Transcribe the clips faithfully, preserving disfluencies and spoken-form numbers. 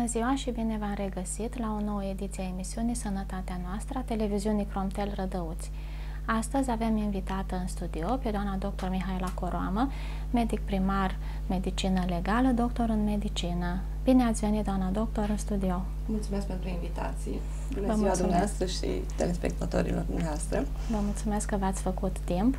Bună ziua și bine v-am regăsit la o nouă ediție a emisiunii Sănătatea Noastră a televiziunii Cromtel Rădăuți. Astăzi avem invitată în studio pe doamna doctor Mihaela Coroamă, medic primar medicină legală, doctor în medicină. Bine ați venit, doamna doctor, în studio. Mulțumesc pentru invitație. Bună Vă ziua mulțumesc. dumneavoastră și telespectatorilor dumneavoastră. Vă mulțumesc că v-ați făcut timp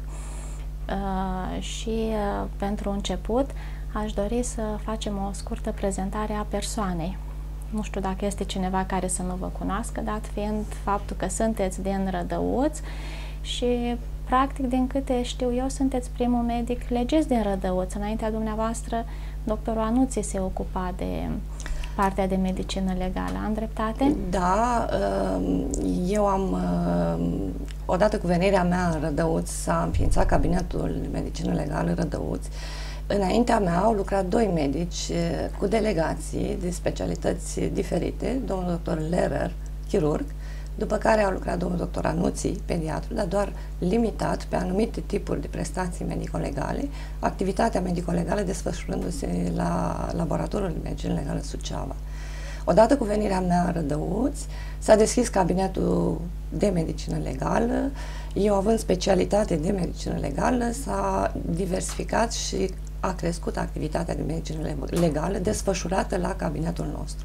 uh, și uh, pentru început aș dori să facem o scurtă prezentare a persoanei. Nu știu dacă este cineva care să nu vă cunoască, dat fiind faptul că sunteți din Rădăuți și, practic, din câte știu eu, sunteți primul medic legist din Rădăuți. Înaintea dumneavoastră, doctorul Anuții se ocupa de partea de medicină legală. Am dreptate? Da, eu am, odată cu venirea mea în Rădăuți, s-a înființat cabinetul de medicină legală Rădăuți. Înaintea mea au lucrat doi medici cu delegații de specialități diferite, domnul doctor Lehrer, chirurg, după care a lucrat domnul doctor Anuții, pediatru, dar doar limitat pe anumite tipuri de prestații medico-legale, activitatea medico-legală desfășurându-se la laboratorul de medicină legală Suceava. Odată cu venirea mea în Rădăuți, s-a deschis cabinetul de medicină legală. Eu, având specialitate de medicină legală, s-a diversificat și a crescut activitatea de medicină legală desfășurată la cabinetul nostru.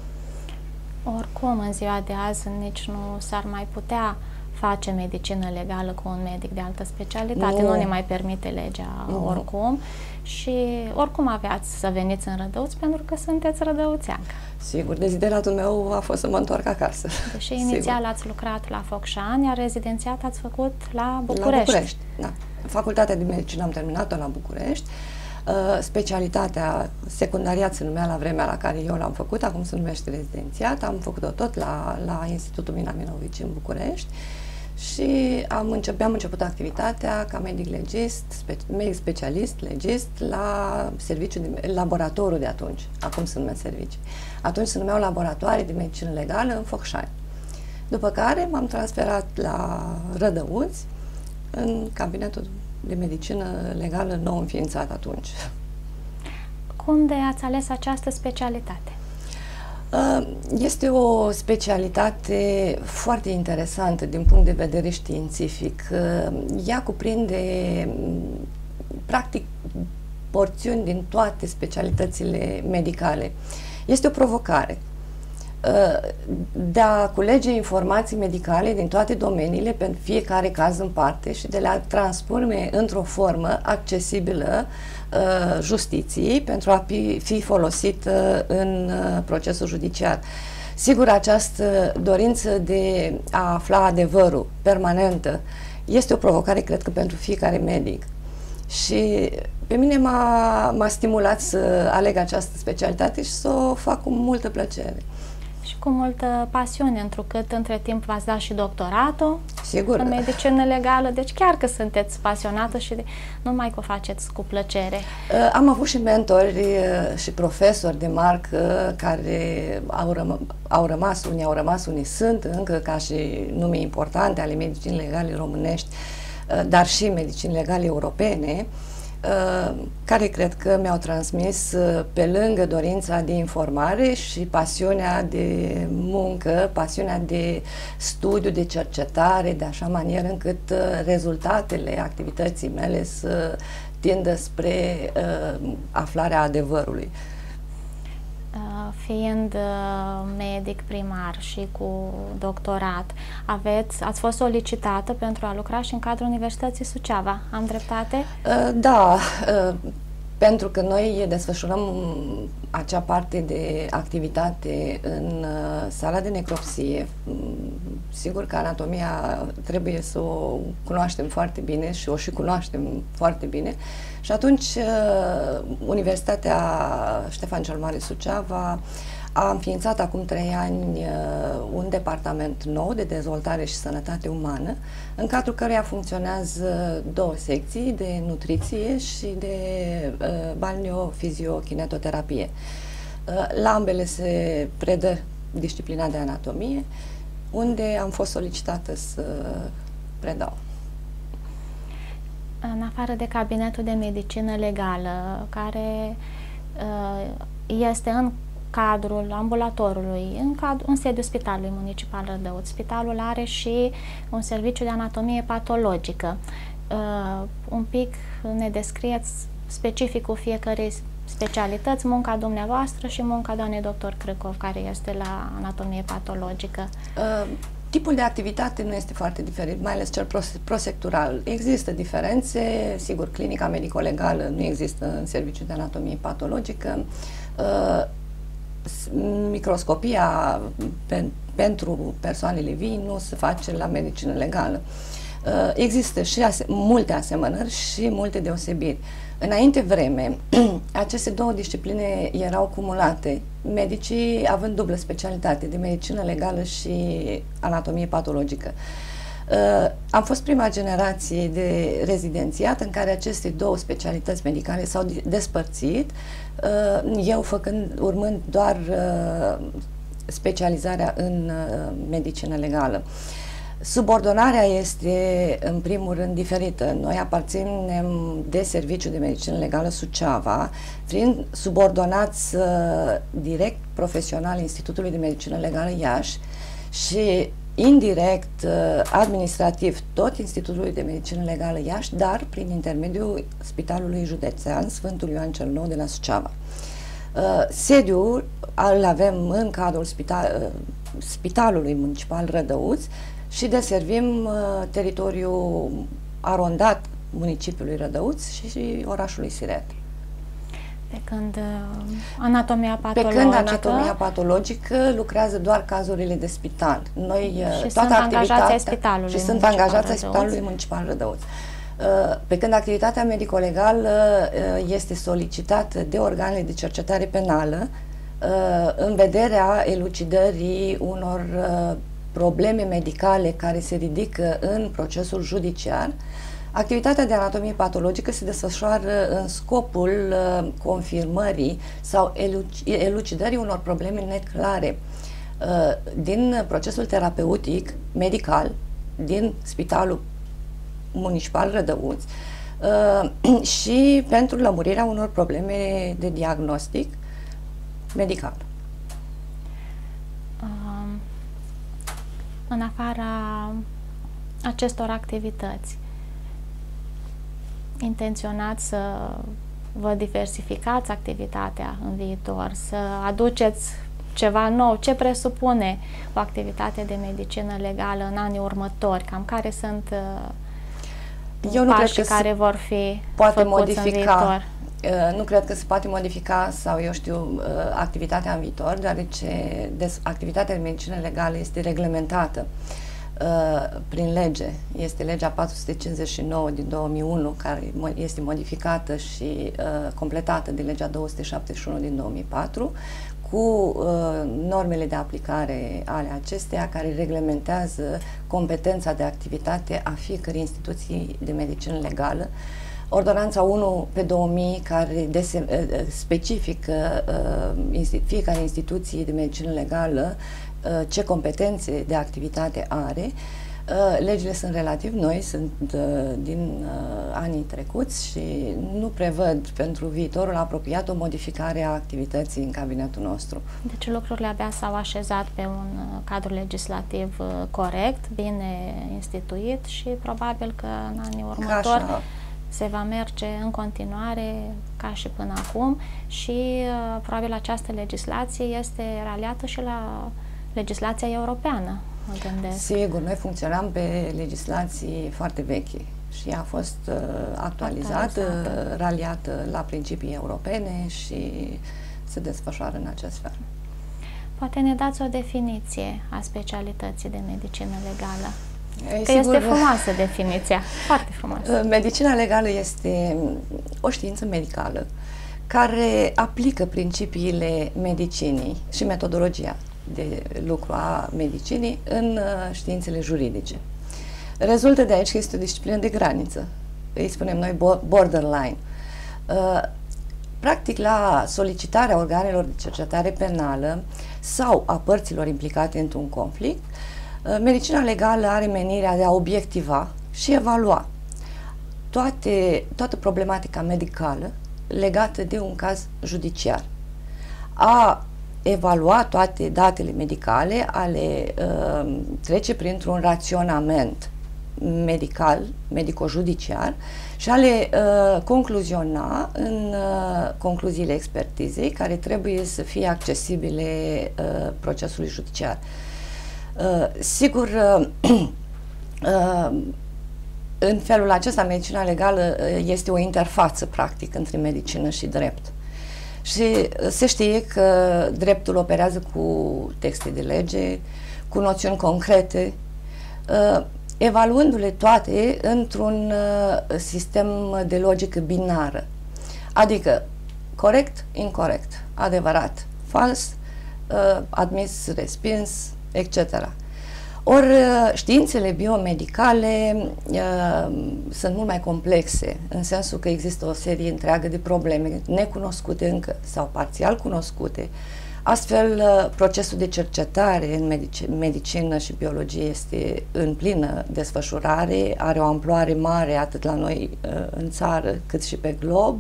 Oricum, în ziua de azi, nici nu s-ar mai putea face medicină legală cu un medic de altă specialitate. Nu, nu ne mai permite legea nu. oricum. Și oricum aveați să veniți în Rădăuți pentru că sunteți rădăuțeancă. Sigur, dezideratul meu a fost să mă întorc acasă. Deși inițial Sigur. ați lucrat la Focșani, iar rezidențiat ați făcut la București. La București, da. Facultatea de medicină am terminat-o la București. Uh, specialitatea, secundariat se numea la vremea la care eu l-am făcut, acum se numește rezidențiat, am făcut-o tot la, la Institutul Mina Minovici în București și am început, am început activitatea ca medic legist, spe, medic specialist, legist la serviciu de, laboratorul de atunci, acum se numea serviciu. Atunci se numeau laboratoare de medicină legală în Focșani. După care m-am transferat la Rădăuți în cabinetul de medicină legală nou înființat atunci. Cum de ați ales această specialitate? Este o specialitate foarte interesantă din punct de vedere științific. Ea cuprinde practic porțiuni din toate specialitățile medicale. Este o provocare de a culege informații medicale din toate domeniile pentru fiecare caz în parte și de a transpune într-o formă accesibilă uh, justiției pentru a fi folosită în uh, procesul judiciar. Sigur, această dorință de a afla adevărul permanentă este o provocare, cred că, pentru fiecare medic. Și pe mine m-a stimulat să aleg această specialitate și să o fac cu multă plăcere. Și cu multă pasiune, întrucât între timp v-ați dat și doctoratul Sigur, în medicină legală, deci chiar că sunteți pasionată și de, nu numai că o faceți cu plăcere. Am avut și mentori și profesori de marcă care au, răm au rămas, unii au rămas, unii sunt încă ca și nume importante ale medicinii legale românești, dar și medicinii legale europene, care cred că mi-au transmis, pe lângă dorința de informare și pasiunea de muncă, pasiunea de studiu, de cercetare, de așa manieră încât rezultatele activității mele să tindă spre uh, aflarea adevărului. Fiind medic primar și cu doctorat, aveți, ați fost solicitată pentru a lucra și în cadrul Universității Suceava. Am dreptate? Da, pentru că noi desfășurăm acea parte de activitate în sala de necropsie. Sigur că anatomia trebuie să o cunoaștem foarte bine și o și cunoaștem foarte bine. Și atunci Universitatea Ștefan cel Mare Suceava a înființat acum trei ani un departament nou de dezvoltare și sănătate umană, în cadrul căruia funcționează două secții de nutriție și de balneofiziokinetoterapie. La ambele se predă disciplina de anatomie, unde am fost solicitată să predau. În afară de cabinetul de medicină legală, care este în cadrul ambulatorului, în, cadru, în sediul Spitalului Municipal Rădăuț. Spitalul are și un serviciu de anatomie patologică. Uh, un pic ne descrieți specificul fiecărei specialități, munca dumneavoastră și munca doamnei doctor Crâcov, care este la anatomie patologică. Uh, tipul de activitate nu este foarte diferit, mai ales cel prosectural. Există diferențe, sigur, clinica medico-legală nu există în serviciul de anatomie patologică. Uh, microscopia pe, pentru persoanele vii nu se face la medicină legală. Uh, există și ase multe asemănări și multe deosebiri. Înainte vreme, aceste două discipline erau cumulate, medicii având dublă specialitate de medicină legală și anatomie patologică. Uh, am fost prima generație de rezidențiat în care aceste două specialități medicale s-au despărțit, uh, eu făcând, urmând doar uh, specializarea în uh, medicină legală. Subordonarea este, în primul rând, diferită. Noi aparținem de Serviciul de Medicină Legală Suceava, fiind subordonați uh, direct profesional Institutului de Medicină Legală Iași și indirect uh, administrativ tot Institutului de Medicină Legală Iași, dar prin intermediul Spitalului Județean Sfântul Ioan cel Nou de la Suceava. Uh, sediul îl avem în cadrul spital, uh, Spitalului Municipal Rădăuț și deservim uh, teritoriul arondat municipiului Rădăuț și, și orașului Siret. Pe când uh, anatomia patologică... Pe când anatomia patologică lucrează doar cazurile de spital. Noi, și toată sunt angajați ai Spitalului Și sunt angajați ai Spitalului Municipal Rădăuț. Uh, pe când activitatea medico-legală uh, este solicitată de organele de cercetare penală uh, în vederea elucidării unor uh, probleme medicale care se ridică în procesul judiciar. Activitatea de anatomie patologică se desfășoară în scopul uh, confirmării sau eluc elucidării unor probleme neclare uh, din procesul terapeutic medical din Spitalul Municipal Rădăuț uh, și pentru lămurirea unor probleme de diagnostic medical. Um, în afara acestor activități, intenționați să vă diversificați activitatea în viitor, să aduceți ceva nou? Ce presupune o activitate de medicină legală în anii următori? Cam care sunt uh, Eu nu pașii cred că care vor fi poate făcuți modifica, în viitor? Uh, nu cred că se poate modifica sau eu știu uh, activitatea în viitor, deoarece des, activitatea de medicină legală este reglementată Uh, prin lege. Este legea patru sute cincizeci și nouă din două mii unu, care este modificată și uh, completată de legea două sute șaptezeci și unu din două mii patru, cu uh, normele de aplicare ale acesteia, care reglementează competența de activitate a fiecărei instituții de medicină legală. Ordonanța unu pe două mii, care specifică uh, fiecare instituție de medicină legală ce competențe de activitate are. Legile sunt relativ noi, sunt din anii trecuți și nu prevăd pentru viitorul apropiat o modificare a activității în cabinetul nostru. Deci lucrurile abia s-au așezat pe un cadru legislativ corect, bine instituit și probabil că în anii următori se va merge în continuare ca și până acum și probabil această legislație este raliată și la legislația europeană, mă gândesc. Sigur, noi funcționăm pe legislații foarte vechi și a fost uh, actualizată, actualizată, raliată la principii europene și se desfășoară în acest fel. Poate ne dați o definiție a specialității de medicină legală? E, că sigur, este frumoasă definiția, foarte frumoasă. Medicina legală este o știință medicală care aplică principiile medicinii și metodologia de lucru a medicinii în uh, științele juridice. Rezultă de aici că este o disciplină de graniță, îi spunem noi borderline. Uh, practic, la solicitarea organelor de cercetare penală sau a părților implicate într-un conflict, uh, medicina legală are menirea de a obiectiva și evalua toate, toată problematica medicală legată de un caz judiciar, a evalua toate datele medicale, a le uh, trece printr-un raționament medical, medico-judiciar și a le uh, concluziona în uh, concluziile expertizei care trebuie să fie accesibile uh, procesului judiciar. Uh, sigur, uh, uh, în felul acesta, medicina legală uh, este o interfață, practic, între medicină și drept. Și uh, se știe că dreptul operează cu texte de lege, cu noțiuni concrete, uh, evaluându-le toate într-un uh, sistem de logică binară, adică corect, incorrect, adevărat, fals, uh, admis, respins, et cetera. Ori uh, științele biomedicale uh, sunt mult mai complexe, în sensul că există o serie întreagă de probleme necunoscute încă sau parțial cunoscute. Astfel, procesul de cercetare în medic medicină și biologie este în plină desfășurare, are o amploare mare atât la noi în țară cât și pe glob,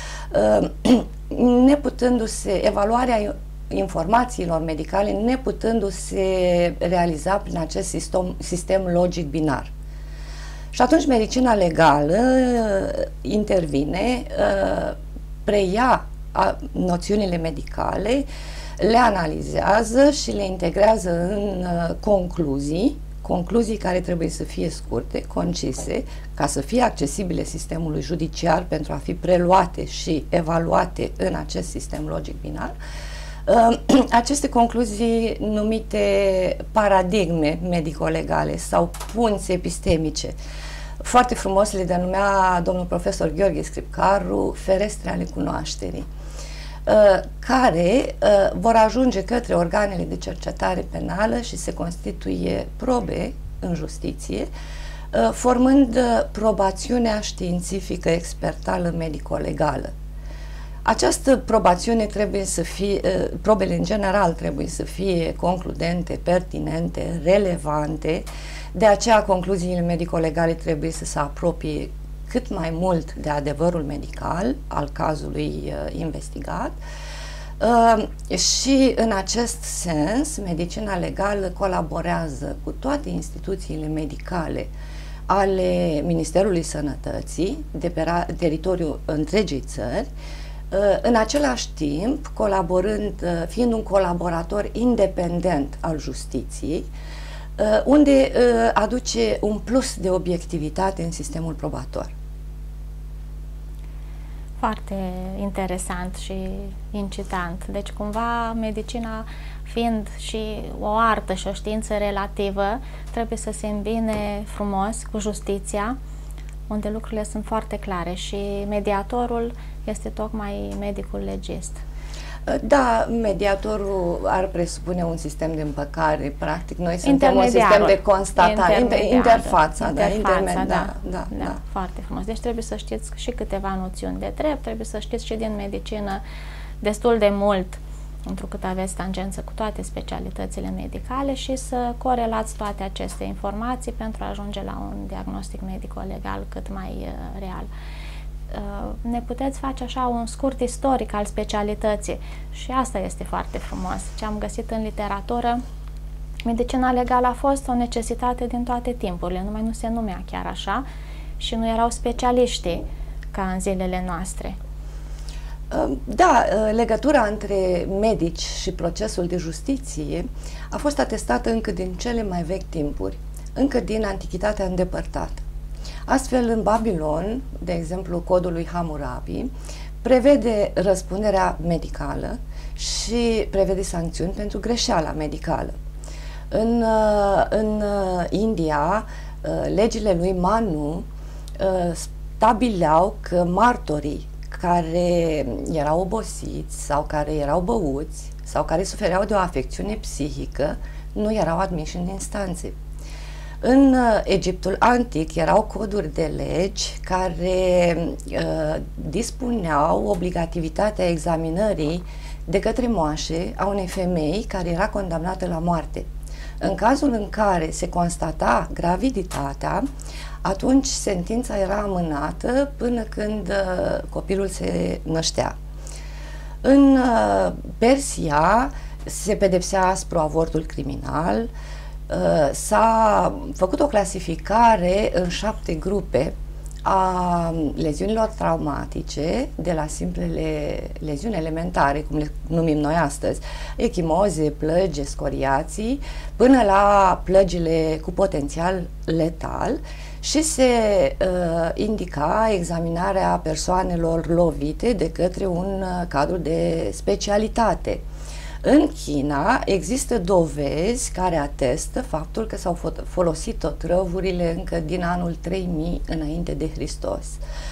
neputându-se, evaluarea informațiilor medicale neputându-se realiza prin acest sistem, sistem logic binar. Și atunci medicina legală intervine, preia noțiunile medicale, le analizează și le integrează în uh, concluzii, concluzii care trebuie să fie scurte, concise, ca să fie accesibile sistemului judiciar pentru a fi preluate și evaluate în acest sistem logic binar. Uh, aceste concluzii numite paradigme medico-legale sau punți epistemice, foarte frumos le denumea domnul profesor Gheorghe Scripcaru, ferestre ale cunoașterii, care vor ajunge către organele de cercetare penală și se constituie probe în justiție, formând probațiunea științifică expertală medico-legală. Această probațiune trebuie să fie, probele în general trebuie să fie concludente, pertinente, relevante, de aceea concluziile medico-legale trebuie să se apropie cât mai mult de adevărul medical al cazului uh, investigat uh, și în acest sens medicina legală colaborează cu toate instituțiile medicale ale Ministerului Sănătății de pe teritoriul întregii țări, uh, în același timp colaborând, uh, fiind un colaborator independent al justiției, uh, unde uh, aduce un plus de obiectivitate în sistemul probator. Foarte interesant și incitant. Deci, cumva, medicina fiind și o artă și o știință relativă, trebuie să se îmbine frumos cu justiția, unde lucrurile sunt foarte clare și mediatorul este tocmai medicul legist. Da, mediatorul ar presupune un sistem de împăcare, practic. Noi suntem un sistem de constatare, interfața, interfața da, interfața, da, da, da, da, da. Foarte frumos. Deci trebuie să știți și câteva noțiuni de drept, trebuie să știți și din medicină destul de mult, întrucât aveți tangență cu toate specialitățile medicale și să corelați toate aceste informații pentru a ajunge la un diagnostic medico-legal cât mai uh, real. Ne puteți face așa un scurt istoric al specialității și asta este foarte frumos. Ce am găsit în literatură, medicina legală a fost o necesitate din toate timpurile, numai nu se numea chiar așa și nu erau specialiștii ca în zilele noastre. Da, legătura între medici și procesul de justiție a fost atestată încă din cele mai vechi timpuri, încă din Antichitatea îndepărtată. Astfel, în Babilon, de exemplu, codul lui Hammurabi prevede răspunderea medicală și prevede sancțiuni pentru greșeala medicală. În, în India, legile lui Manu stabileau că martorii care erau obosiți sau care erau băuți sau care sufereau de o afecțiune psihică nu erau admiși în instanțe. În Egiptul antic erau coduri de legi care uh, dispuneau obligativitatea examinării de către moașe a unei femei care era condamnată la moarte. În cazul în care se constata graviditatea, atunci sentința era amânată până când uh, copilul se năștea. În uh, Persia se pedepsea aspru avortul criminal, s-a făcut o clasificare în șapte grupe a leziunilor traumatice, de la simplele leziuni elementare, cum le numim noi astăzi, echimoze, plăgi, scoriații, până la plăgile cu potențial letal, și se uh, indica examinarea persoanelor lovite de către un uh, cadru de specialitate. În China există dovezi care atestă faptul că s-au folosit otrăvurile încă din anul trei mii înainte de Hristos.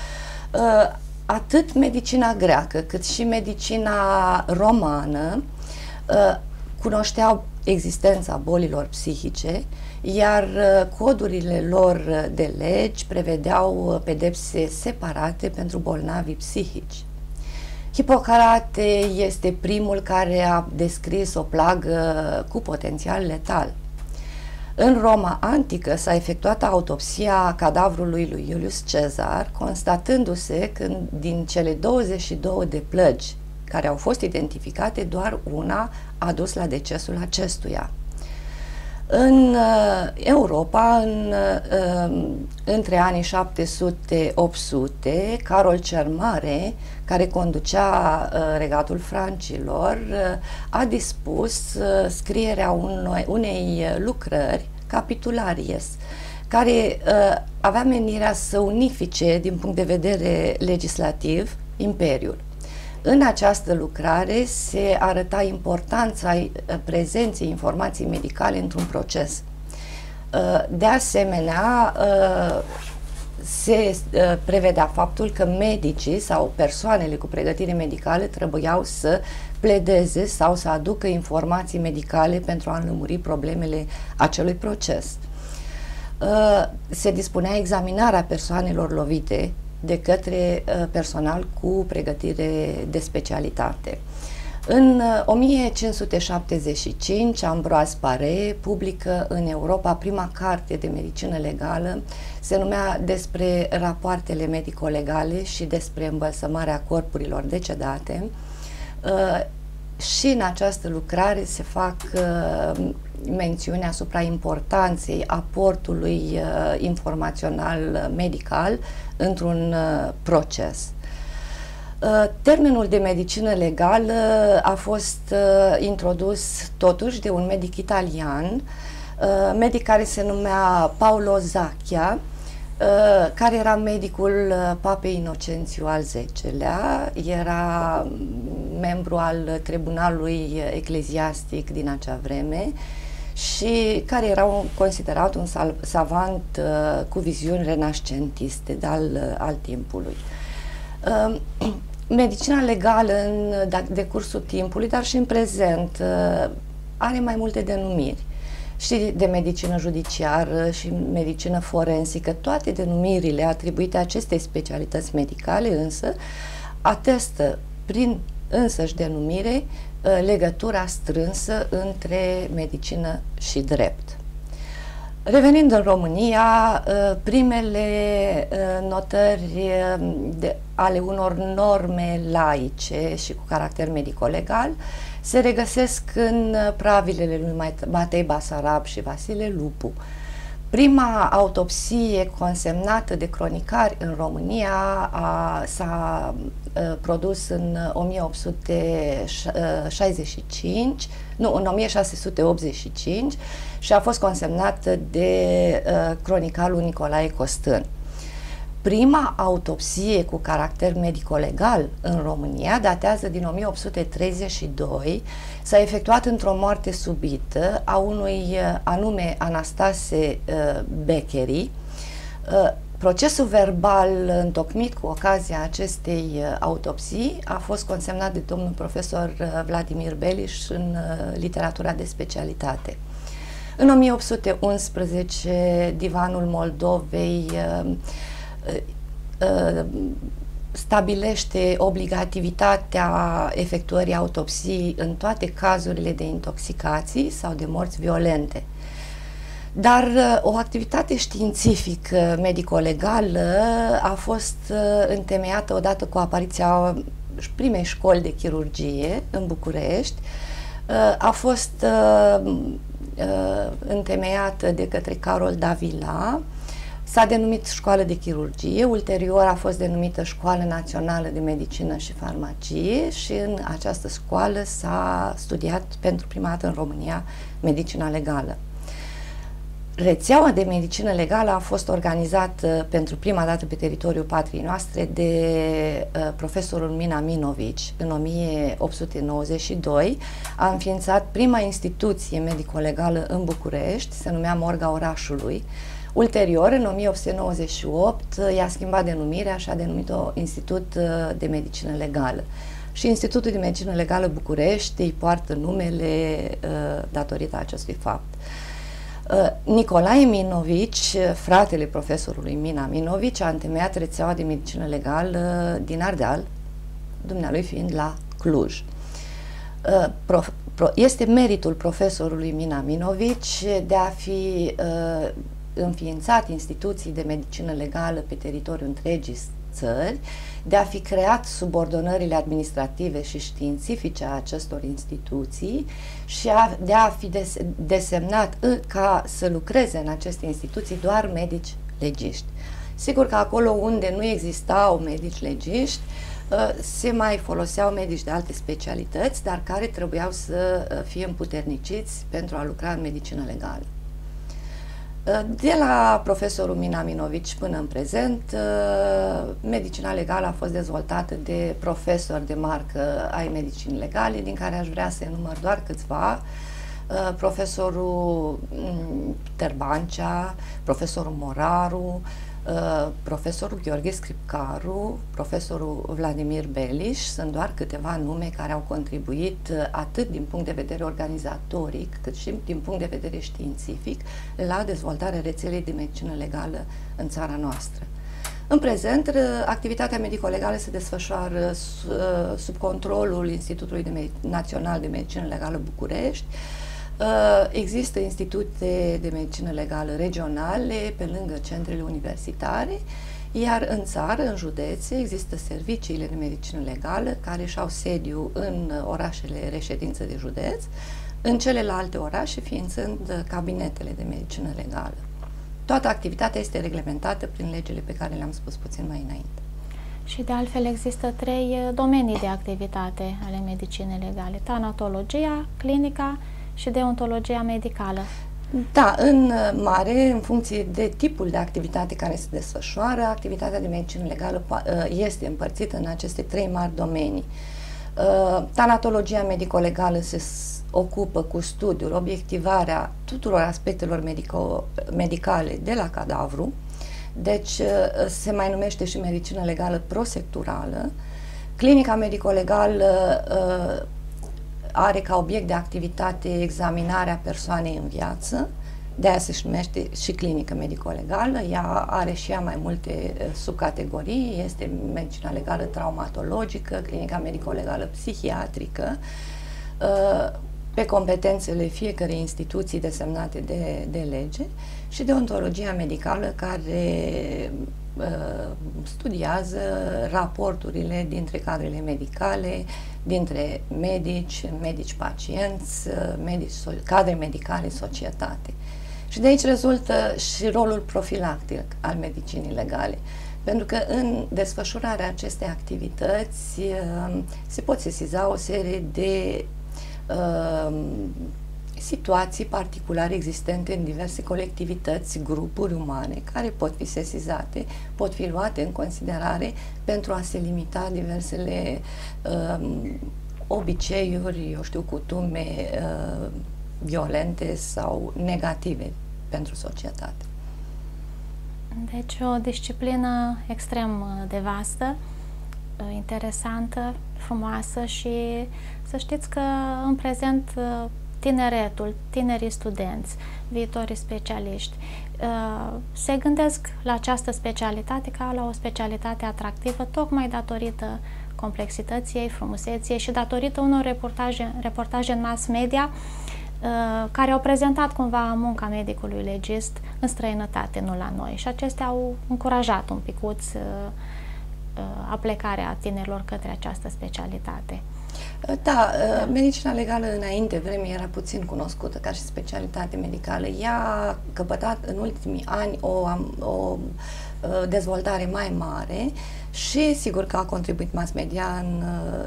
Atât medicina greacă cât și medicina romană cunoșteau existența bolilor psihice, iar codurile lor de legi prevedeau pedepse separate pentru bolnavii psihici. Hipocrate este primul care a descris o plagă cu potențial letal. În Roma antică s-a efectuat autopsia cadavrului lui Iulius Cezar, constatându-se că din cele douăzeci și două de plăgi care au fost identificate, doar una a dus la decesul acestuia. În uh, Europa, în, uh, între anii șapte sute opt sute, Carol cel Mare, care conducea uh, regatul francilor, uh, a dispus uh, scrierea unei, unei lucrări, Capitularies, care uh, avea menirea să unifice, din punct de vedere legislativ, imperiul. În această lucrare se arăta importanța prezenței informației medicale într-un proces. De asemenea, se prevedea faptul că medicii sau persoanele cu pregătire medicală trebuiau să pledeze sau să aducă informații medicale pentru a înlămuri problemele acelui proces. Se dispunea examinarea persoanelor lovite de către personal cu pregătire de specialitate. În o mie cinci sute șaptezeci și cinci, Ambroise Paré publică în Europa prima carte de medicină legală, se numea Despre rapoartele medico-legale și despre îmbălsămarea corpurilor decedate. Și în această lucrare se fac mențiune asupra importanței aportului informațional medical într-un proces. Termenul de medicină legală a fost introdus totuși de un medic italian, medic care se numea Paolo Zacchia, care era medicul Papei Inocențiu al zecelea, era membru al Tribunalului Ecleziastic din acea vreme și care era un, considerat un savant uh, cu viziuni renascentiste de-al al timpului. Uh, medicina legală în decursul timpului, dar și în prezent, uh, are mai multe denumiri. Și de medicină judiciară și medicină forensică, toate denumirile atribuite acestei specialități medicale însă atestă prin însăși denumire legătura strânsă între medicină și drept. Revenind în România, primele notări de, ale unor norme laice și cu caracter medico-legal se regăsesc în pravilele lui Matei Basarab și Vasile Lupu. Prima autopsie consemnată de cronicari în România s-a produs în o mie opt sute șaizeci și cinci, nu, în o mie șase sute optzeci și cinci și a fost consemnată de uh, cronicarul Nicolae Costân. Prima autopsie cu caracter medico-legal în România datează din o mie opt sute treizeci și doi, s-a efectuat într-o moarte subită a unui anume Anastase uh, Beccheri. Uh, procesul verbal întocmit cu ocazia acestei uh, autopsii a fost consemnat de domnul profesor uh, Vladimir Beliș în uh, literatura de specialitate. În o mie opt sute unsprezece, Divanul Moldovei uh, uh, stabilește obligativitatea efectuării autopsiei în toate cazurile de intoxicații sau de morți violente. Dar uh, o activitate științifică medico-legală a fost uh, întemeiată odată cu apariția primei școli de chirurgie în București, A fost întemeiată de către Carol Davila, s-a denumit Școală de Chirurgie, ulterior a fost denumită Școală Națională de Medicină și Farmacie și în această școală s-a studiat pentru prima dată în România medicina legală. Rețeaua de medicină legală a fost organizată pentru prima dată pe teritoriul patriei noastre de uh, profesorul Mina Minovici în o mie opt sute nouăzeci și doi. A înființat prima instituție medico-legală în București, se numea Morga Orașului. Ulterior, în o mie opt sute nouăzeci și opt, i-a schimbat denumirea și a denumit-o Institut de Medicină Legală. Și Institutul de Medicină Legală București îi poartă numele uh, datorită acestui fapt. Nicolae Minovici, fratele profesorului Mina Minovici, a întemeiat rețeaua de medicină legală din Ardeal, dumnealui fiind la Cluj. Este meritul profesorului Mina Minovici de a fi înființat instituții de medicină legală pe teritoriul întregii țări, de a fi creat subordonările administrative și științifice a acestor instituții și a, de a fi des, desemnat ca să lucreze în aceste instituții doar medici legiști. Sigur că acolo unde nu existau medici legiști, se mai foloseau medici de alte specialități, dar care trebuiau să fie împuterniciți pentru a lucra în medicină legală. De la profesorul Mina Minovici până în prezent, medicina legală a fost dezvoltată de profesori de marcă ai medicinii legale, din care aș vrea să enumăr doar câțiva: profesorul Terbancea, profesorul Moraru, profesorul Gheorghe Scripcaru, profesorul Vladimir Beliș. Sunt doar câteva nume care au contribuit atât din punct de vedere organizatoric, cât și din punct de vedere științific la dezvoltarea rețelei de medicină legală în țara noastră. În prezent, activitatea medico-legală se desfășoară sub controlul Institutului Național de Medicină Legală București. Există institute de medicină legală regionale pe lângă centrele universitare, iar în țară, în județe, există serviciile de medicină legală care își au sediu în orașele reședință de județ, în celelalte orașe ființând cabinetele de medicină legală. Toată activitatea este reglementată prin legile pe care le-am spus puțin mai înainte. Și de altfel există trei domenii de activitate ale medicinei legale: tanatologia, clinica și deontologia medicală. Da, în mare, în funcție de tipul de activitate care se desfășoară, activitatea de medicină legală este împărțită în aceste trei mari domenii. Tanatologia medico-legală se ocupă cu studiul, obiectivarea tuturor aspectelor medico medicale de la cadavru, deci se mai numește și medicină legală prosecturală. Clinica medico-legală are ca obiect de activitate examinarea persoanei în viață, de-aia se numește și clinică medico-legală. Ea are și ea mai multe subcategorii, este medicina legală traumatologică, clinica medico-legală psihiatrică, pe competențele fiecărei instituții desemnate de, de lege, și deontologia medicală, care studiază raporturile dintre cadrele medicale, dintre medici, medici pacienți, medici, cadre medicale, societate. Și de aici rezultă și rolul profilactic al medicinii legale, pentru că în desfășurarea acestei activități se pot sesiza o serie de uh, situații particulare existente în diverse colectivități, grupuri umane, care pot fi sesizate, pot fi luate în considerare pentru a se limita diversele uh, obiceiuri, eu știu, cutume uh, violente sau negative pentru societate. Deci o disciplină extrem de vastă, interesantă, frumoasă, și să știți că în prezent tineretul, tinerii studenți, viitorii specialiști se gândesc la această specialitate ca la o specialitate atractivă, tocmai datorită complexității ei, frumuseții și datorită unor reportaje, reportaje în mass media care au prezentat cumva munca medicului legist în străinătate, nu la noi, și acestea au încurajat un picuț aplecarea tinerilor către această specialitate. Da, medicina legală înainte vremii era puțin cunoscută ca și specialitate medicală. Ea a căpătat în ultimii ani o, o dezvoltare mai mare și sigur că a contribuit mass media, în,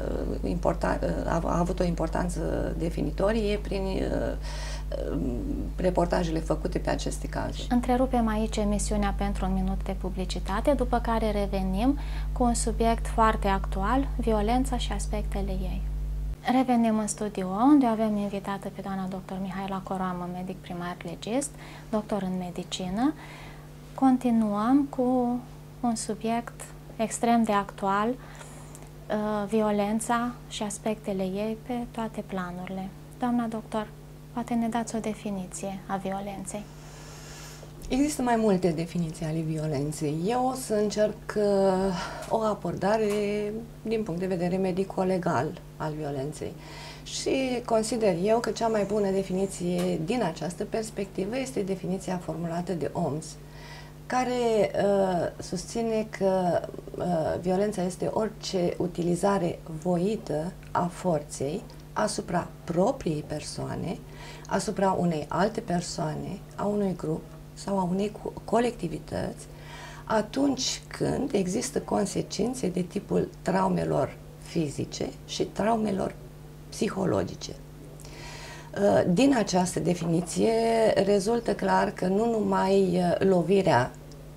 a, a avut o importanță definitorie prin reportajele făcute pe aceste cazuri. Întrerupem aici emisiunea pentru un minut de publicitate, după care revenim cu un subiect foarte actual, violența și aspectele ei. Revenim în studio, unde avem invitată pe doamna doctor Mihaela Coroamă, medic primar legist, doctor în medicină. Continuăm cu un subiect extrem de actual, violența și aspectele ei pe toate planurile. Doamna doctor, poate ne dați o definiție a violenței? Există mai multe definiții ale violenței. Eu o să încerc uh, o abordare din punct de vedere medico-legal al violenței. Și consider eu că cea mai bună definiție din această perspectivă este definiția formulată de O M S, care uh, susține că uh, violența este orice utilizare voită a forței asupra propriei persoane, asupra unei alte persoane, a unui grup sau a unei co colectivități, atunci când există consecințe de tipul traumelor fizice și traumelor psihologice. Din această definiție rezultă clar că nu numai lovirea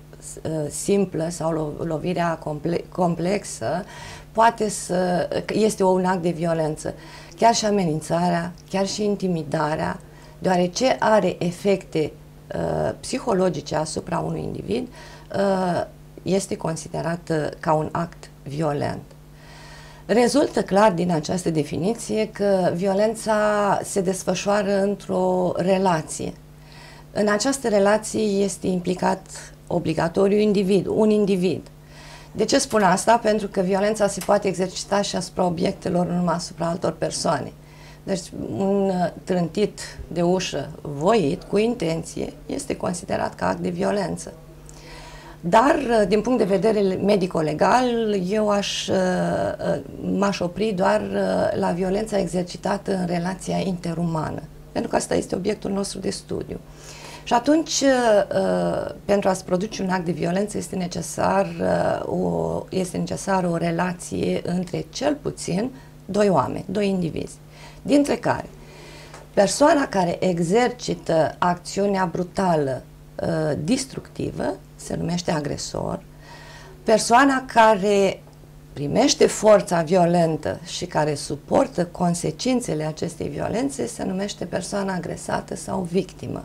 simplă sau lovirea comple complexă poate să este un act de violență, chiar și amenințarea, chiar și intimidarea, deoarece are efecte uh, psihologice asupra unui individ, uh, este considerat uh, ca un act violent. Rezultă clar din această definiție că violența se desfășoară într-o relație. În această relație este implicat obligatoriu individ, un individ. De ce spun asta? Pentru că violența se poate exercita și asupra obiectelor, nu numai asupra altor persoane. Deci un trântit de ușă voit, cu intenție, este considerat ca act de violență. Dar, din punct de vedere medico-legal, eu aș, m-aș opri doar la violența exercitată în relația interumană, pentru că asta este obiectul nostru de studiu. Și atunci, pentru a se produce un act de violență, este necesar o, este necesară o relație între cel puțin doi oameni, doi indivizi, dintre care persoana care exercită acțiunea brutală destructivă se numește agresor, persoana care primește forța violentă și care suportă consecințele acestei violențe se numește persoana agresată sau victimă.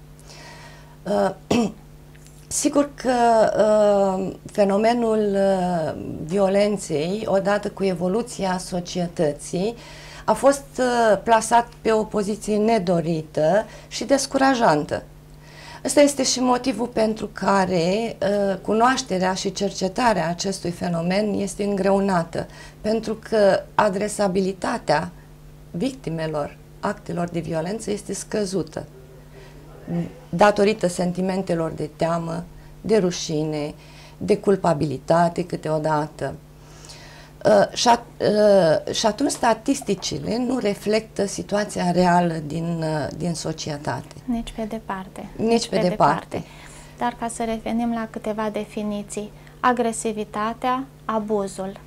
Uh, sigur că uh, fenomenul uh, violenței, odată cu evoluția societății, a fost uh, plasat pe o poziție nedorită și descurajantă. Ăsta este și motivul pentru care uh, cunoașterea și cercetarea acestui fenomen este îngreunată, pentru că adresabilitatea victimelor actelor de violență este scăzută, datorită sentimentelor de teamă, de rușine, de culpabilitate câteodată. Uh, și, at uh, și atunci statisticile nu reflectă situația reală din, uh, din societate. Nici pe departe. Nici, Nici pe, pe departe. departe. Dar ca să revenim la câteva definiții, agresivitatea, abuzul.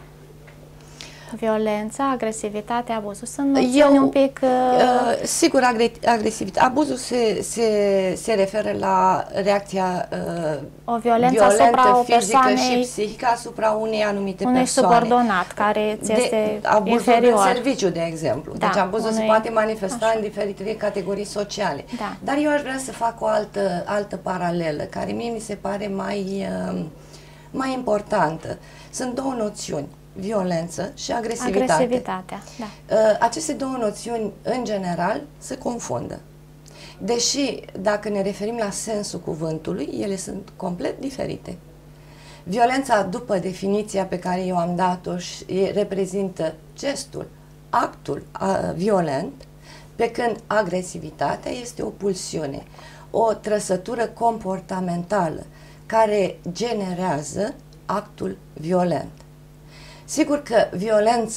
Violența, agresivitatea, abuzul. Sunt noțiuni un pic... Uh... Uh, sigur, agresivitate. Abuzul se, se, se referă la reacția uh, o violență asupra o fizică și psihică asupra unei anumite unui persoane. Unui subordonat care ți este abuzul inferior. în serviciu, de exemplu. Da, deci abuzul unui... se poate manifesta Așa. în diferite categorii sociale. Da. Dar eu aș vrea să fac o altă, altă paralelă, care mie mi se pare mai, uh, mai importantă. Sunt două noțiuni: violență și agresivitate. Agresivitatea, da. Aceste două noțiuni, în general, se confundă. Deși, dacă ne referim la sensul cuvântului, ele sunt complet diferite. Violența, după definiția pe care eu am dat-o, reprezintă gestul, actul violent, pe când agresivitatea este o pulsiune, o trăsătură comportamentală care generează actul violent. Sigur că violență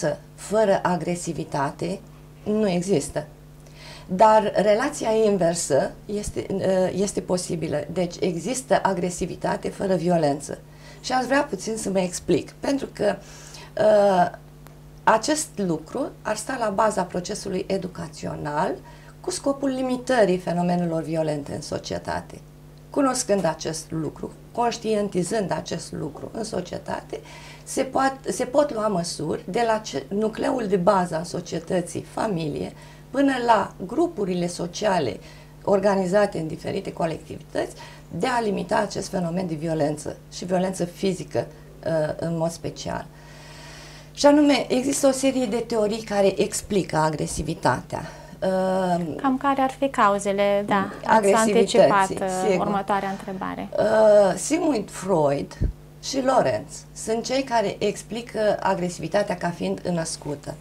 fără agresivitate nu există. Dar relația inversă este, este posibilă. Deci există agresivitate fără violență. Și aș vrea puțin să mă explic. Pentru că uh, acest lucru ar sta la baza procesului educațional cu scopul limitării fenomenelor violente în societate. Cunoscând acest lucru, conștientizând acest lucru în societate, se, pot, se pot lua măsuri de la ce, nucleul de bază al societății, familie, până la grupurile sociale organizate în diferite colectivități, de a limita acest fenomen de violență și violență fizică în mod special. Și anume, există o serie de teorii care explică agresivitatea. Cam care ar fi cauzele, da, ați anticipat următoarea întrebare. Sigmund Freud și Lorenz sunt cei care explică agresivitatea ca fiind născută.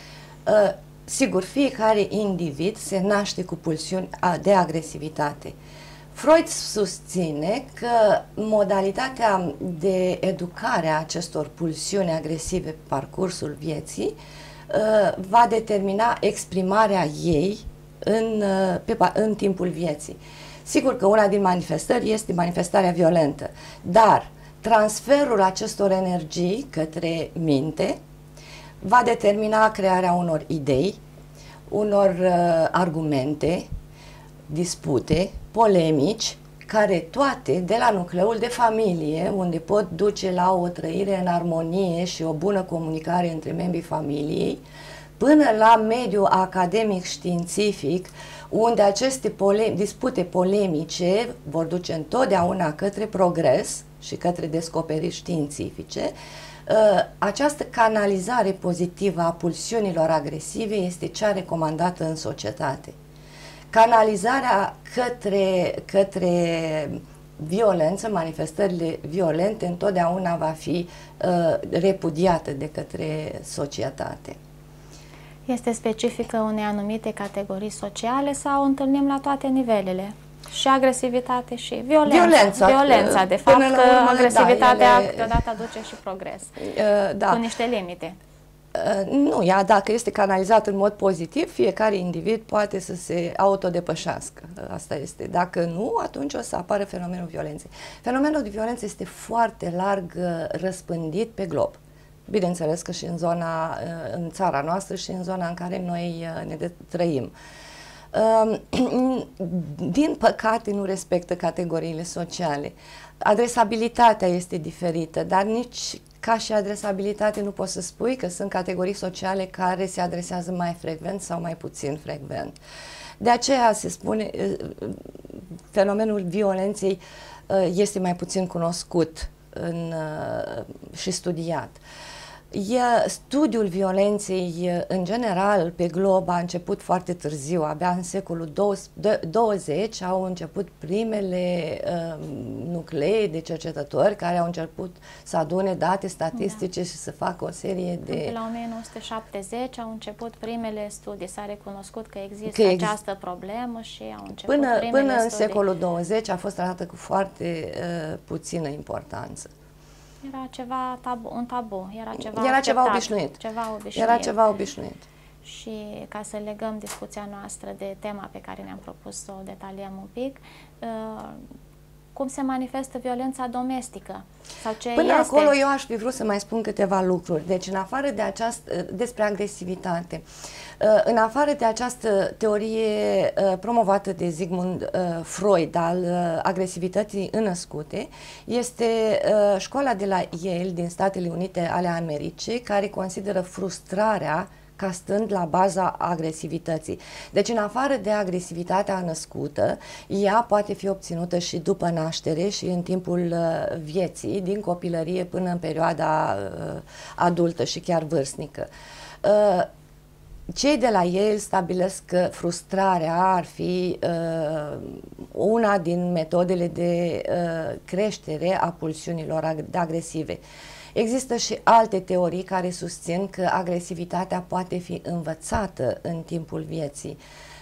Sigur, fiecare individ se naște cu pulsiuni de agresivitate. Freud susține că modalitatea de educare a acestor pulsiuni agresive pe parcursul vieții va determina exprimarea ei în, pe, în timpul vieții. Sigur că una din manifestări este manifestarea violentă, dar transferul acestor energii către minte va determina crearea unor idei, unor uh, argumente, dispute, polemici, care toate de la nucleul de familie, unde pot duce la o trăire în armonie și o bună comunicare între membrii familiei, până la mediul academic științific, unde aceste pole dispute polemice vor duce întotdeauna către progres și către descoperiri științifice. Această canalizare pozitivă a pulsiunilor agresive este cea recomandată în societate. Canalizarea către, către violență, manifestările violente, întotdeauna va fi uh, repudiată de către societate. Este specifică unei anumite categorii sociale sau o întâlnim la toate nivelele? Și agresivitate și violența. Violența, violența de fapt, că urmă, agresivitatea da, ele... câteodată aduce și progres, uh, da. Cu niște limite. Uh, nu, ea dacă este canalizat în mod pozitiv, fiecare individ poate să se autodepășească. Asta este. Dacă nu, atunci o să apară fenomenul violenței. Fenomenul de violență este foarte larg uh, răspândit pe glob. Bineînțeles că și în zona, uh, în țara noastră și în zona în care noi uh, ne trăim. Din păcate nu respectă categoriile sociale. Adresabilitatea este diferită, dar nici ca și adresabilitate nu poți să spui că sunt categorii sociale care se adresează mai frecvent sau mai puțin frecvent. De aceea se spune fenomenul violenței este mai puțin cunoscut în, și studiat. E, studiul violenței în general pe glob a început foarte târziu, abia în secolul douăzeci au început primele uh, nuclee de cercetători care au început să adune date statistice, da, și să facă o serie de... În la o mie nouă sute șaptezeci au început primele studii, s-a recunoscut că există că ex... această problemă și au început până, primele până studii. În secolul douăzeci a fost tratată cu foarte uh, puțină importanță. Era ceva tabu, un tabu, era ceva Era acceptat, ceva obișnuit. Ceva obișnuit. Era ceva obișnuit. Și ca să legăm discuția noastră de tema pe care ne-am propus să o detaliem un pic, uh, cum se manifestă violența domestică? Sau ce Până este? acolo eu aș fi vrut să mai spun câteva lucruri. Deci, în afară de această, despre agresivitate, în afară de această teorie promovată de Sigmund Freud al agresivității născute, este școala de la Yale din Statele Unite ale Americii, care consideră frustrarea ca stând la baza agresivității. Deci, în afară de agresivitatea născută, ea poate fi obținută și după naștere și în timpul uh, vieții, din copilărie până în perioada uh, adultă și chiar vârstnică. Uh, Cei de la Yale stabilesc că frustrarea ar fi uh, una din metodele de uh, creștere a pulsiunilor ag agresive. Există și alte teorii care susțin că agresivitatea poate fi învățată în timpul vieții.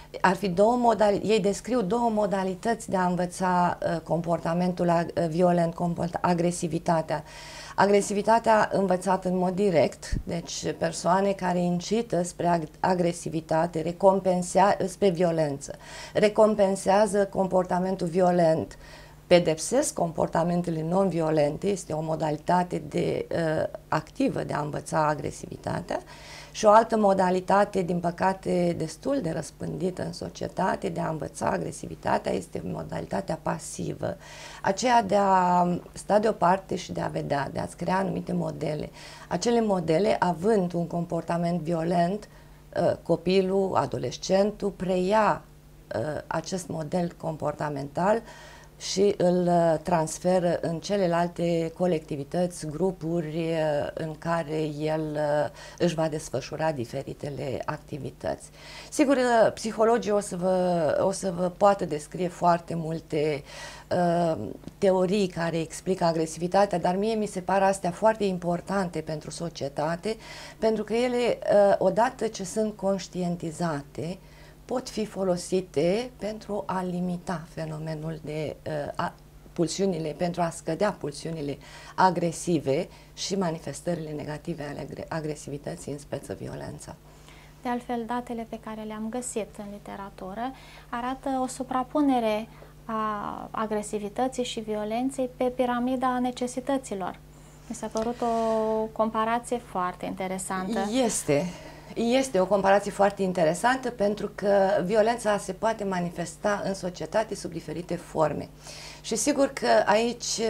Ar fi două modalități, ei descriu două modalități de a învăța uh, comportamentul uh, violent, comport agresivitatea. Agresivitatea învățată în mod direct, deci persoane care incită spre ag agresivitate, recompensează, spre violență, recompensează comportamentul violent, pedepsesc comportamentele non-violente, este o modalitate de, uh, activă de a învăța agresivitatea. Și o altă modalitate, din păcate, destul de răspândită în societate de a învăța agresivitatea este modalitatea pasivă, aceea de a sta deoparte și de a vedea, de a-ți crea anumite modele. Acele modele, având un comportament violent, copilul, adolescentul, preia acest model comportamental și îl transferă în celelalte colectivități, grupuri în care el își va desfășura diferitele activități. Sigur, psihologii o să vă, o să vă poată descrie foarte multe uh, teorii care explică agresivitatea, dar mie mi se pare astea foarte importante pentru societate, pentru că ele, uh, odată ce sunt conștientizate, pot fi folosite pentru a limita fenomenul de uh, a, pulsiunile, pentru a scădea pulsiunile agresive și manifestările negative ale agresivității, în speță violența. De altfel, datele pe care le-am găsit în literatură arată o suprapunere a agresivității și violenței pe piramida necesităților. Mi s-a părut o comparație foarte interesantă. Este. Este o comparație foarte interesantă pentru că violența se poate manifesta în societate sub diferite forme. Și sigur că aici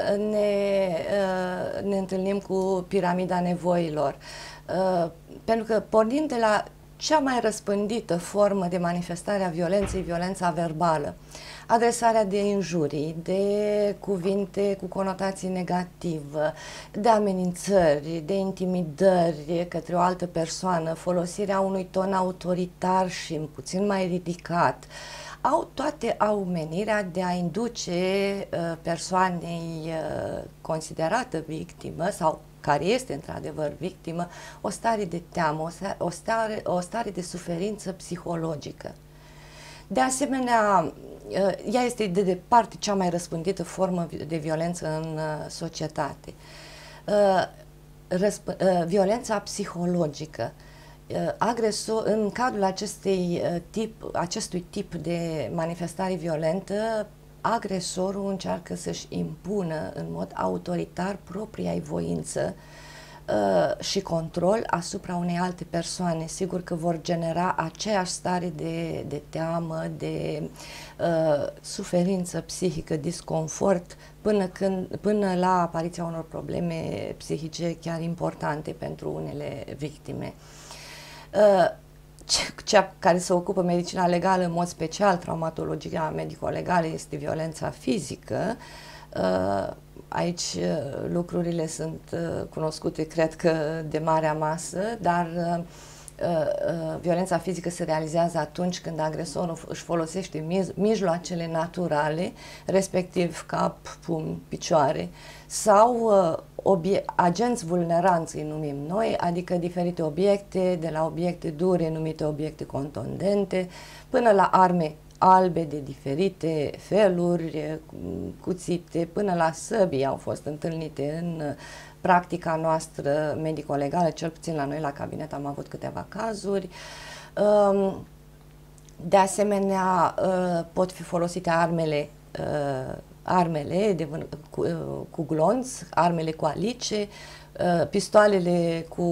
ne, ne întâlnim cu piramida nevoilor. Pentru că pornind de la cea mai răspândită formă de manifestare a violenței, violența verbală, adresarea de injurii, de cuvinte cu conotații negativă, de amenințări, de intimidări către o altă persoană, folosirea unui ton autoritar și puțin mai ridicat, au toate au menirea de a induce uh, persoanei uh, considerată victimă sau care este într-adevăr victimă, o stare de teamă, o stare, o stare de suferință psihologică. De asemenea, ea este de departe cea mai răspândită formă de violență în societate. Răsp violența psihologică. Agresor, în cadrul acestei tip, acestui tip de manifestare violentă, agresorul încearcă să-și impună în mod autoritar propria voință uh, și control asupra unei alte persoane. Sigur că vor genera aceeași stare de, de teamă, de uh, suferință psihică, disconfort, până, când, până la apariția unor probleme psihice chiar importante pentru unele victime. Uh, Cea care se ocupă medicina legală, în mod special traumatologia medico-legală, este violența fizică. Aici lucrurile sunt cunoscute, cred că, de marea masă, dar violența fizică se realizează atunci când agresorul își folosește mijloacele naturale, respectiv cap, pumni, picioare, sau agenți vulneranți, îi numim noi, adică diferite obiecte, de la obiecte dure numite obiecte contundente, până la arme albe de diferite feluri, cuțite, până la săbii au fost întâlnite în practica noastră medico-legală, cel puțin la noi la cabinet am avut câteva cazuri. De asemenea, pot fi folosite armele armele de, cu, cu glonț, armele cu alice, pistoalele cu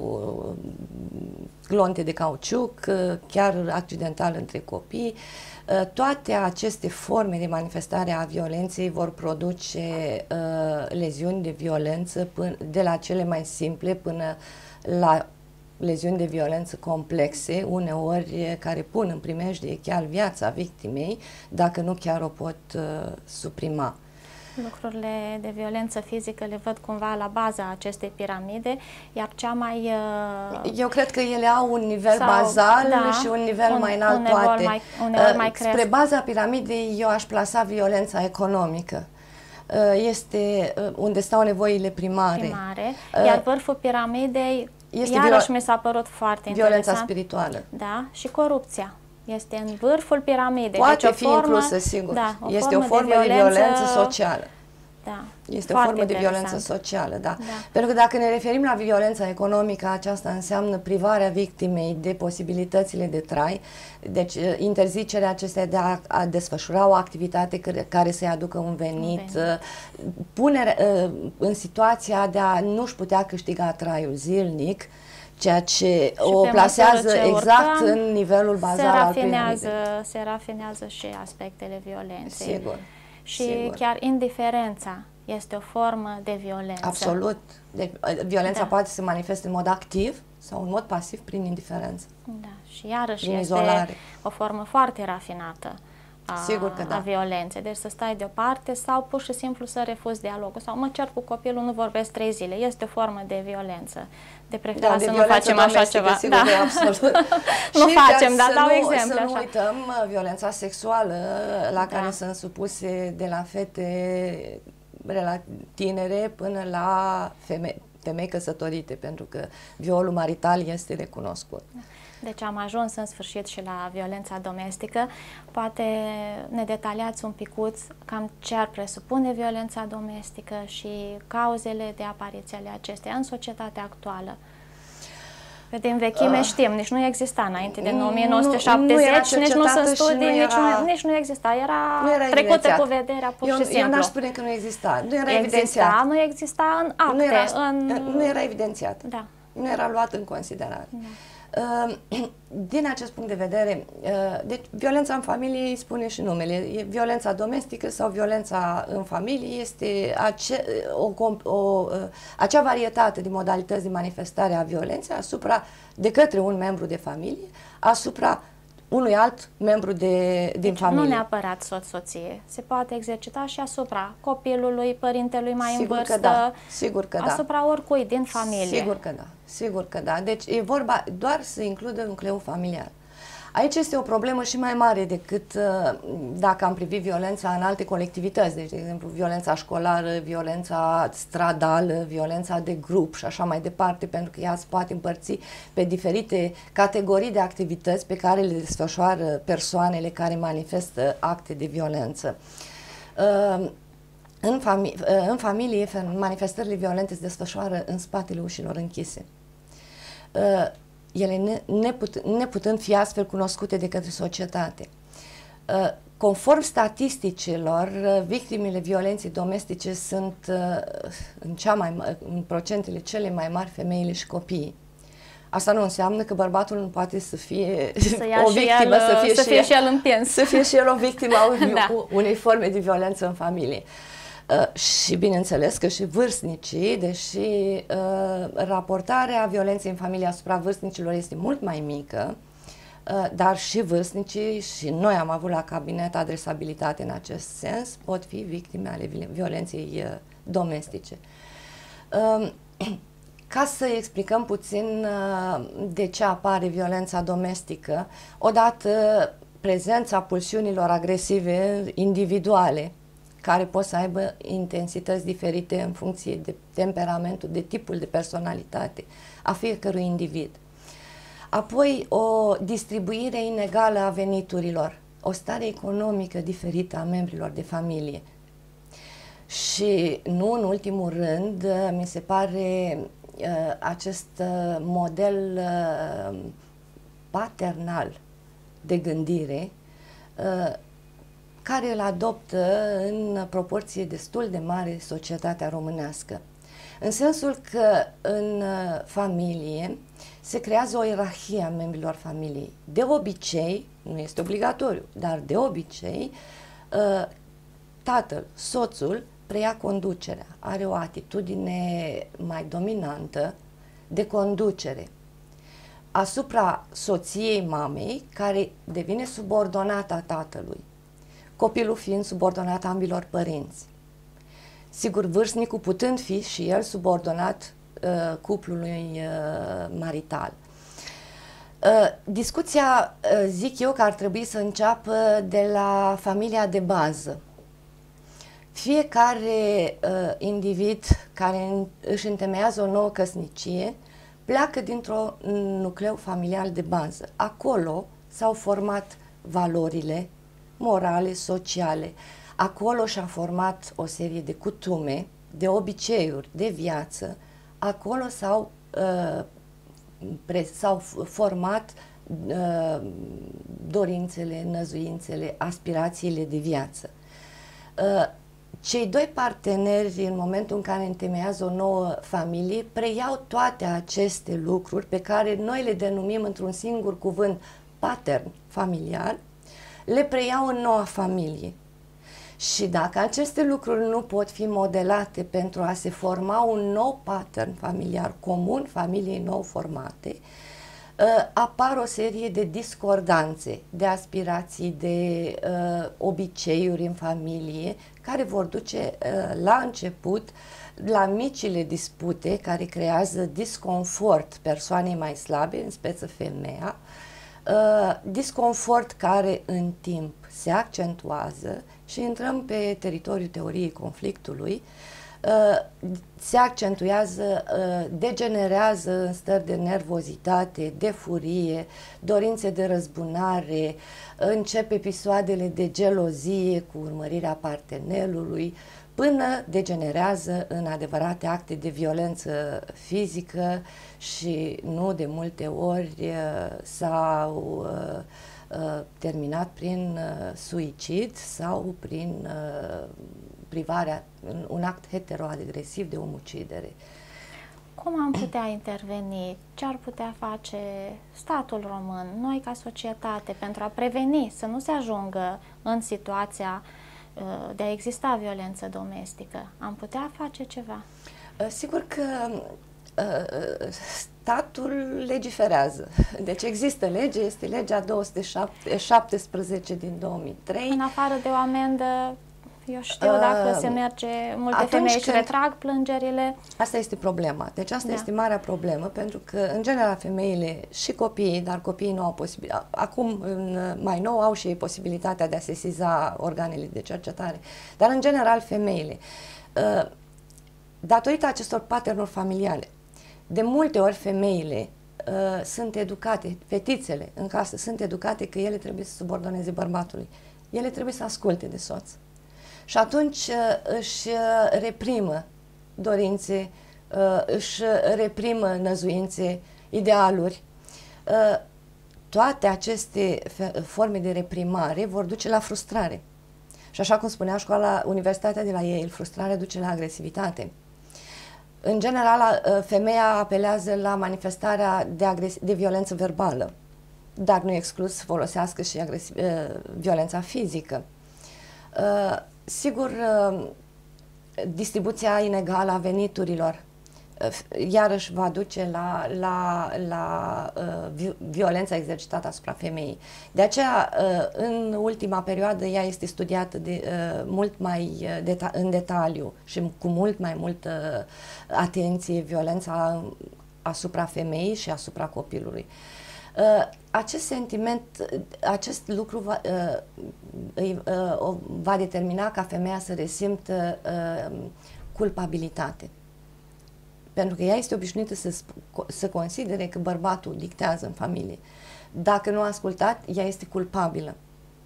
glonte de cauciuc, chiar accidental între copii. Toate aceste forme de manifestare a violenței vor produce leziuni de violență de la cele mai simple până la leziuni de violență complexe, uneori care pun în primejdie chiar viața victimei, dacă nu chiar o pot uh, suprima. Lucrurile de violență fizică le văd cumva la baza acestei piramide, iar cea mai... Uh, Eu cred că ele au un nivel sau, bazal da, și un nivel un, mai înalt toate. Mai, uneori mai uh, spre baza piramidei eu aș plasa violența economică. Uh, este uh, unde stau nevoile primare. primare iar vârful piramidei, este iarăși mi s-a părut foarte violența interesant. spirituală. Da, și corupția. Este în vârful piramidei. Poate deci o fi formă, inclusă, sigur. Da, o este formă o formă de violență, de violență socială. Da, este o formă de violență socială, da. da. Pentru că dacă ne referim la violența economică, aceasta înseamnă privarea victimei de posibilitățile de trai, deci interzicerea acestea de a, a desfășura o activitate care, care să-i aducă un venit, un venit. Punerea în situația de a nu-și putea câștiga traiul zilnic, ceea ce și o plasează ce exact urcăm, în nivelul bazal al piramidei. Se rafinează și aspectele violenței. Sigur. Și sigur. chiar indiferența este o formă de violență. Absolut. Deci, violența da. poate să se manifeste în mod activ sau în mod pasiv prin indiferență. Da. Și iarăși prin este izolare. O formă foarte rafinată a, Sigur că da. a violenței. Deci să stai deoparte sau pur și simplu să refuzi dialogul. Sau mă cer cu copilul, nu vorbesc trei zile. Este o formă de violență. De preferat da, să de nu facem așa ceva. Sigur, da. de absolut. nu și facem, dar dau nu, exemple. Să așa. nu uităm violența sexuală la da. care sunt supuse de la fete tinere până la femei, femei căsătorite, pentru că violul marital este recunoscut. Deci am ajuns în sfârșit și la violența domestică. Poate ne detaliați un picuț cam ce ar presupune violența domestică și cauzele de apariție ale acesteia în societatea actuală. Că din vechime uh, știm, nici nu exista înainte de o mie nouă sute șaptezeci, nu, nici nu sunt studii, nu era, nici, nu, nici nu exista, era, nu era trecută cu vederea pur eu, și simplu. Eu n-aș spune că nu exista, nu era exista, evidențiat. Nu exista în acte. Nu era, în... nu era evidențiat, da. nu era luat în considerare. Da. Din acest punct de vedere, deci violența în familie, spune și numele, violența domestică sau violența în familie este ace, o, o, acea varietate de modalități de manifestare a violenței asupra, de către un membru de familie, asupra unui alt membru de, din deci familie. Nu neapărat soț-soție, se poate exercita și asupra copilului, părintelui mai sigur în vârstă, că da. Sigur că asupra da. oricui din familie. Sigur că da, sigur că da. Deci e vorba doar să includă nucleul familiar. Aici este o problemă și mai mare decât uh, dacă am privit violența în alte colectivități, deci, de exemplu, violența școlară, violența stradală, violența de grup și așa mai departe, pentru că ea se poate împărți pe diferite categorii de activități pe care le desfășoară persoanele care manifestă acte de violență. Uh, în, fami uh, în familie, manifestările violente se desfășoară în spatele ușilor închise. Uh, ele neput, neputând fi astfel cunoscute de către societate. Conform statisticilor, victimele violenței domestice sunt în, cea mai, în procentele cele mai mari femeile și copiii. Asta nu înseamnă că bărbatul nu poate să fie să o victimă, el, să fie, să și, fie și el împiens. Să fie și el o victimă a da. unei forme de violență în familie. Uh, și bineînțeles că și vârstnicii, deși uh, raportarea violenței în familie asupra vârstnicilor este mult mai mică, uh, dar și vârstnicii, și noi am avut la cabinet adresabilitate în acest sens, pot fi victime ale violenței uh, domestice. Uh, Ca să explicăm puțin uh, de ce apare violența domestică, odată prezența pulsiunilor agresive individuale, care pot să aibă intensități diferite în funcție de temperamentul, de tipul de personalitate a fiecărui individ. Apoi, o distribuire inegală a veniturilor, o stare economică diferită a membrilor de familie. Și nu în ultimul rând, mi se pare acest model paternal de gândire care îl adoptă în proporție destul de mare societatea românească. În sensul că în familie se creează o ierarhie a membrilor familiei. De obicei, nu este obligatoriu, dar de obicei, tatăl, soțul, preia conducerea, are o atitudine mai dominantă de conducere asupra soției mamei, care devine subordonată a tatălui, copilul fiind subordonat ambilor părinți. Sigur, vârstnicul putând fi și el subordonat uh, cuplului uh, marital. Uh, discuția, uh, zic eu, că ar trebui să înceapă de la familia de bază. Fiecare uh, individ care își întemeiază o nouă căsnicie pleacă dintr-un nucleu familial de bază. Acolo s-au format valorile morale, sociale. Acolo și-a format o serie de cutume, de obiceiuri, de viață. Acolo s-au uh, s-au format uh, dorințele, năzuințele, aspirațiile de viață. Uh, cei doi parteneri, în momentul în care întemeiază o nouă familie, preiau toate aceste lucruri pe care noi le denumim într-un singur cuvânt patern familial, le preiau în noua familie. Și dacă aceste lucruri nu pot fi modelate pentru a se forma un nou pattern familiar comun familiei nou formate, apar o serie de discordanțe, de aspirații, de uh, obiceiuri în familie, care vor duce uh, la început la micile dispute care creează disconfort persoanei mai slabe, în speță femeia, uh, disconfort care în timp se accentuează și intrăm pe teritoriul teoriei conflictului, uh, se accentuează, uh, degenerează în stări de nervozitate, de furie, dorințe de răzbunare, încep episoadele de gelozie cu urmărirea partenerului, până degenerează în adevărate acte de violență fizică și nu de multe ori uh, s-au uh, uh, terminat prin uh, suicid sau prin uh, privarea, un act heteroagresiv de omucidere. Cum am putea interveni? Ce ar putea face statul român, noi ca societate, pentru a preveni să nu se ajungă în situația uh, de a exista violență domestică? Am putea face ceva? Uh, sigur că uh, statul legiferează. Deci există lege, este legea două sute șaptesprezece din două mii trei. În afară de o amendă, eu știu, dacă uh, se merge, multe femei își retrag plângerile. Asta este problema. Deci asta da. este marea problemă, pentru că, în general, femeile și copiii, dar copiii nu au posibilitatea, acum, în, mai nou, au și ei posibilitatea de a sesiza organele de cercetare, dar, în general, femeile, uh, datorită acestor patternuri familiale, de multe ori femeile uh, sunt educate, fetițele în casă sunt educate că ele trebuie să subordoneze bărbatului. Ele trebuie să asculte de soț. Și atunci uh, își reprimă dorințe, uh, își reprimă năzuințe, idealuri. Uh, toate aceste forme de reprimare vor duce la frustrare. Și așa cum spunea școala, Universitatea de la Yale, frustrarea duce la agresivitate. În general, femeia apelează la manifestarea de, de violență verbală, dar nu e exclus să folosească și violența fizică. Uh, sigur, uh, distribuția inegală a veniturilor uh, iarăși va duce la, la, la uh, violența exercitată asupra femeii. De aceea, uh, în ultima perioadă, ea este studiată de, uh, mult mai deta în detaliu și cu mult mai multă uh, atenție atenție asupra femeii și asupra copilului. Uh, acest sentiment, acest lucru va, uh, îi, uh, va determina ca femeia să resimtă uh, culpabilitate. Pentru că ea este obișnuită să, să considere că bărbatul dictează în familie. Dacă nu a ascultat, ea este culpabilă.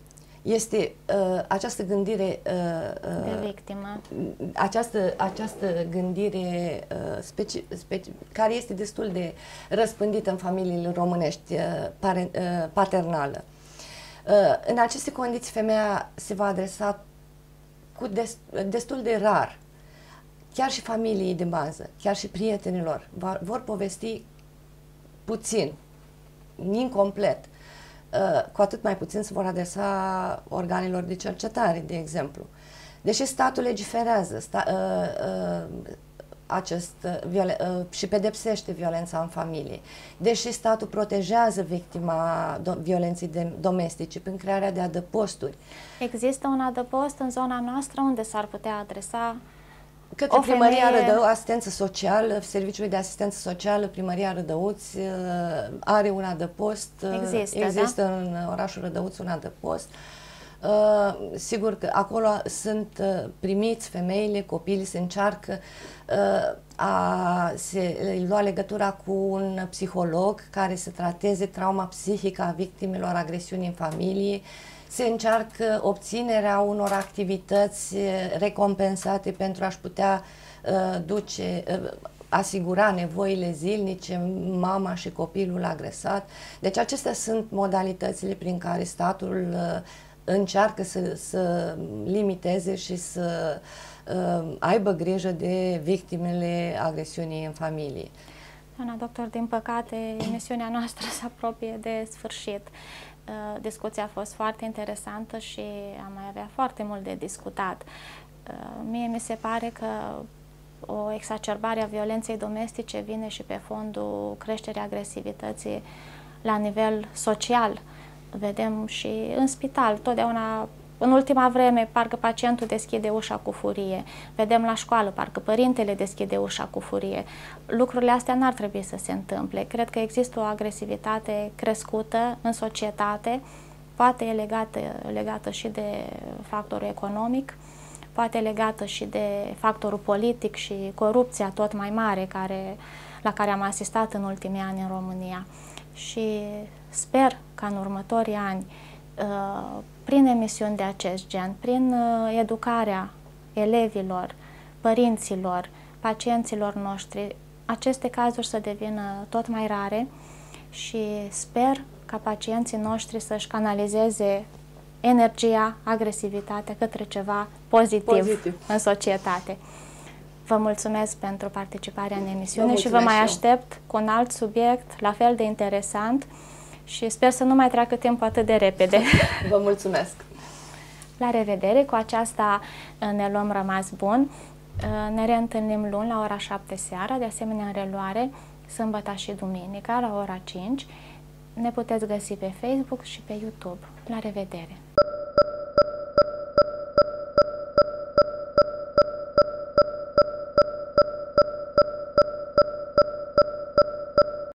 Este uh, această gândire uh, de victimă. Această, această gândire uh, speci, speci, care este destul de răspândită în familiile românești, uh, pare, uh, paternală. Uh, în aceste condiții, femeia se va adresa cu des, destul de rar, chiar și familiei de bază, chiar și prietenilor, va, vor povesti puțin, incomplet. Uh, cu atât mai puțin se vor adresa organelor de cercetare, de exemplu. Deși statul legiferează sta, uh, uh, acest, uh, uh, și pedepsește violența în familie, deși statul protejează victima do violenței de domestice prin crearea de adăposturi. Există un adăpost în zona noastră unde s-ar putea adresa către Primăria Rădăuți, asistență socială, Serviciul de Asistență Socială, Primăria Rădăuți are un adăpost. Există, există da? în orașul Rădăuți un adăpost. Uh, sigur că acolo sunt uh, primiți femeile, copiii, se încearcă uh, a se lua legătura cu un psiholog care să trateze trauma psihică a victimelor agresiunii în familie, se încearcă obținerea unor activități recompensate pentru a-și putea uh, duce, uh, asigura nevoile zilnice, mama și copilul agresat. Deci acestea sunt modalitățile prin care statul uh, încearcă să, să limiteze și să uh, aibă grijă de victimele agresiunii în familie. Doamna doctor, din păcate, emisiunea noastră se apropie de sfârșit. Uh, discuția a fost foarte interesantă și am mai avea foarte mult de discutat. Uh, mie mi se pare că o exacerbare a violenței domestice vine și pe fondul creșterii agresivității la nivel social. Vedem și în spital, totdeauna, în ultima vreme, parcă pacientul deschide ușa cu furie. Vedem la școală, parcă părintele deschide ușa cu furie. Lucrurile astea n-ar trebui să se întâmple. Cred că există o agresivitate crescută în societate, poate e legată, legată și de factorul economic, poate legată și de factorul politic și corupția tot mai mare care, la care am asistat în ultimii ani în România. Și sper ca în următorii ani, prin emisiuni de acest gen, prin educarea elevilor, părinților, pacienților noștri, aceste cazuri să devină tot mai rare și sper ca pacienții noștri să-și canalizeze energia, agresivitatea către ceva pozitiv, pozitiv în societate. Vă mulțumesc pentru participarea în emisiune vă și vă mai aștept cu un alt subiect la fel de interesant și sper să nu mai treacă timpul atât de repede. Vă mulțumesc! La revedere! Cu aceasta ne luăm rămas bun. Ne reîntâlnim luni la ora șapte seara, de asemenea în reluare sâmbătă și duminica la ora cinci. Ne puteți găsi pe Facebook și pe YouTube. La revedere!